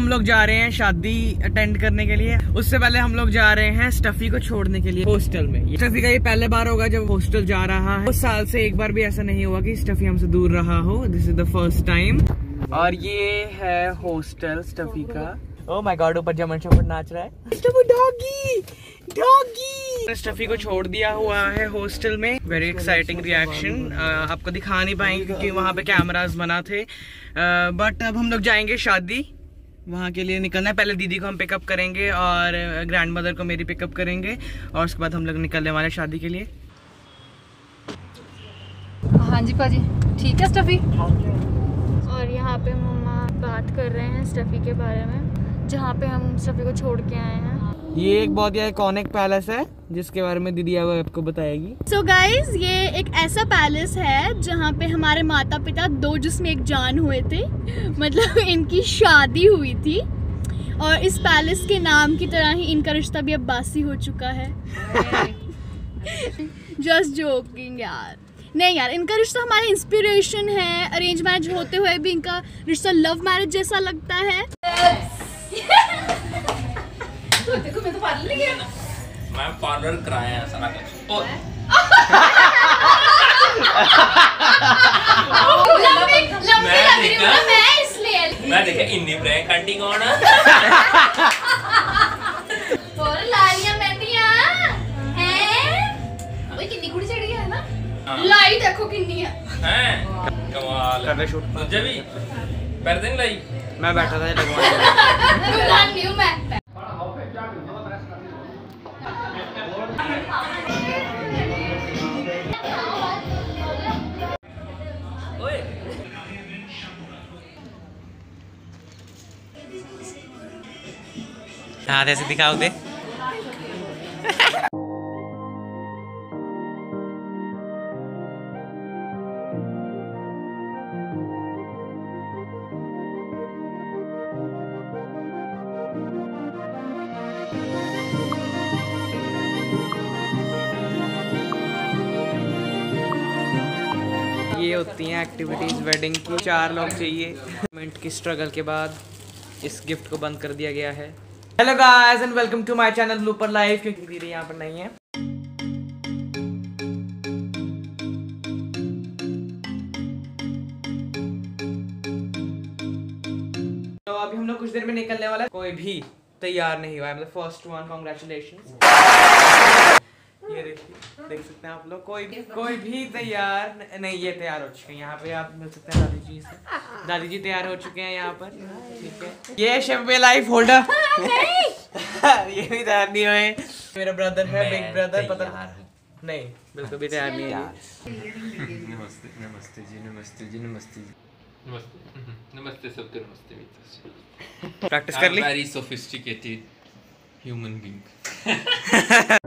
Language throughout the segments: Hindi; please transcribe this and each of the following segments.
हम लोग जा रहे हैं शादी अटेंड करने के लिए। उससे पहले हम लोग जा रहे हैं स्टफी को छोड़ने के लिए हॉस्टल में। स्टफी का ये पहले बार होगा जब हॉस्टल जा रहा है। उस साल से एक बार भी ऐसा नहीं हुआ कि स्टफी हमसे दूर रहा हो। This is the first time. और ये है हॉस्टल स्टफी का। ओह माय गॉड, ऊपर जमन शफर नाच रहा है। Doggy doggy. स्टफी को छोड़ दिया हुआ है हॉस्टल में। Very exciting reaction. आपको दिखा नहीं पाएंगे क्योंकि वहाँ पे कैमरास मना थे। बट अब हम लोग जाएंगे शादी, वहाँ के लिए निकलना है। पहले दीदी को हम पिकअप करेंगे और ग्रैंड मदर को मेरी पिकअप करेंगे और उसके बाद हम लोग निकलने वाले शादी के लिए। हाँ जी पाजी, ठीक है स्टफी। और यहाँ पे मम्मा बात कर रहे हैं स्टफी के बारे में, जहाँ पे हम स्टफी को छोड़ के आए हैं। ये एक बहुत ही आइकॉनिक पैलेस है जिसके बारे में दीदी आपको बताएगी। सो गाइज, ये एक ऐसा पैलेस है जहाँ पे हमारे माता पिता दो जिसमें एक जान हुए थे। मतलब इनकी शादी हुई थी और इस पैलेस के नाम की तरह ही इनका रिश्ता भी अब बासी हो चुका है। जस्ट जोकिंग यार। नहीं यार, इनका रिश्ता हमारा इंस्पिरेशन है। अरेंज मैरिज होते हुए भी इनका रिश्ता लव मैरिज जैसा लगता है। देखो मैं तो पार्लर नहीं गया। मैं पार्लर कराया है सारा कुछ। मैं देखा इन्नी प्रैंक आंटी कौन है। और लालियां मेहंदियां हैं। ओए कितनी कुड़ी चढ़ी है ना। लाई देखो कितनी है। हैं कमाल कर ले शूट। मुझे भी पैर दिन लाई। मैं बैठा था दुल्हन न्यू मैं। हाथ ऐसे दिखाओ दे। ये होती हैं एक्टिविटीज वेडिंग की। 4 लोग चाहिए। मिनट की स्ट्रगल के बाद इस गिफ्ट को बंद कर दिया गया है। Hello guys and welcome to my channel blooper life. क्योंकि दीदी यहाँ पर नहीं है। तो अभी हम लोग कुछ देर में निकलने वाला है। कोई भी तैयार नहीं हुआ है। मतलब फर्स्ट वन, कांग्रेचुलेशंस। ये देखिए, देख सकते हैं आप लोग। कोई भी तैयार नहीं। ये तैयार हो चुके हैं। यहाँ पे आप मिल सकते हैं दादी जी से। दादी जी तैयार हो चुके हैं यहाँ पर। ठीक है, ये शेफ लाइफ होल्डर। ये भी तैयार नहीं हुए। मेरा ब्रदर है, बिग ब्रदर। पता नहीं, बिल्कुल भी तैयार नहीं है। नमस्ते नमस्ते जी, नमस्ते जी, नमस्ते जी, नमस्ते नमस्ते सबके नमस्ते। प्रैक्टिस कर ली। Very sophisticated human being.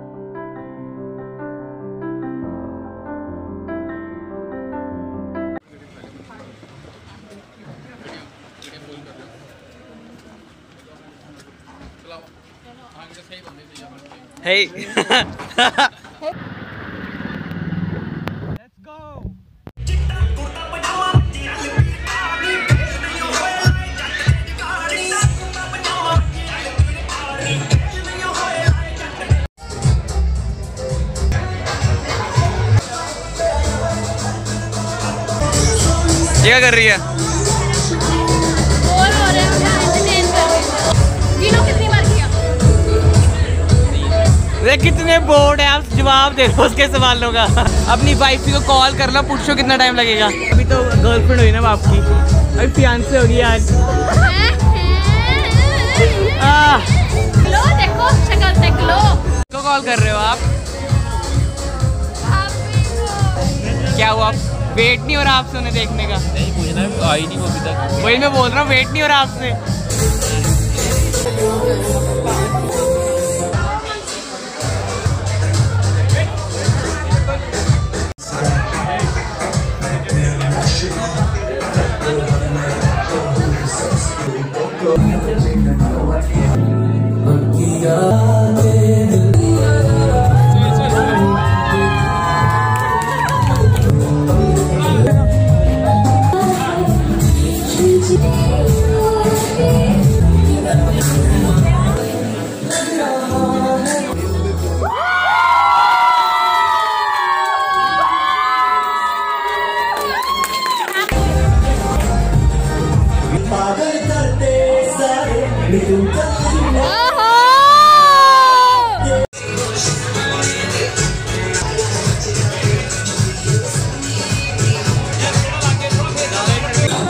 Hey. Let's go. ये क्या कर रही है? बोर हो रहे हैं, एंटरटेन कर रहे हैं। गिनो कितनी बार किया? कितने बोर्ड है। आप जवाब दे दो उसके सवालों का। अपनी वाइफ को कॉल कर लो, पूछो कितना टाइम लगेगा। अभी तो गर्लफ्रेंड हुई ना आपकी, अभी फियांसे होगी आज। लो देखो शक्ल देख लो। तो कॉल कर रहे हो आप? क्या हुआ? वेट नहीं हो रहा आपसे उन्हें देखने का? नहीं, मुझे ना आई नहीं वो अभी तक। वही मैं बोल रहा हूँ, वेट नहीं हो रहा आपसे।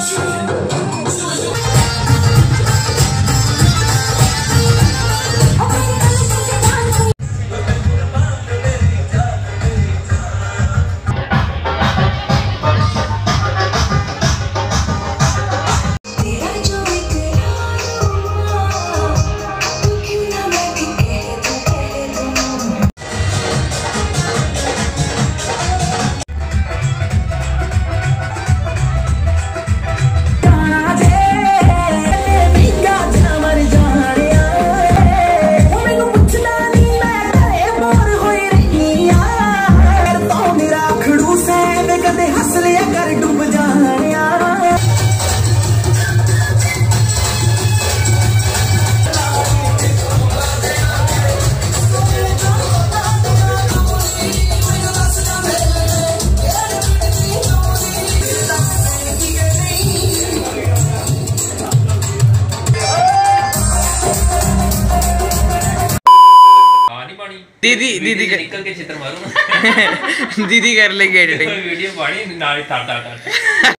दीदी निकल के चित्र मारूंगा। दीदी कर लेगी एडिटिंग वीडियो बड़ी नाली ठाटा